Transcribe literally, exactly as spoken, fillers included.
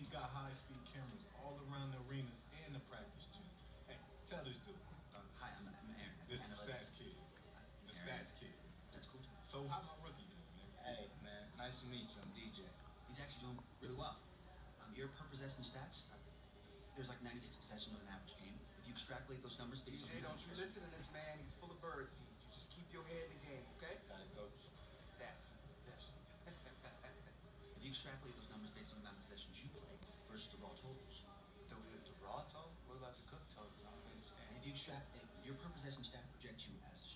He's got high-speed cameras all around the arenas and the practice gym. Hey, tell this dude. Uh, hi, I'm, I'm Aaron. This is the stats kid. The Aaron. stats kid. That's cool. So how my rookie doing, man? Hey, man. Nice to meet you. I'm D J. He's actually doing really well. Um, your per possession stats, uh, there's like ninety-six possessions with an average game. If you extrapolate those numbers based D J, on... don't you listen to this man. He's full of bird seed. You just keep your head in the game, okay? Got it, coach. Stats and possessions. If you extrapolate those numbers based on the amount of possessions you play versus the raw totals. The, the raw total? What about the cook total? I don't understand. If you extract, if your per possession stat projects you as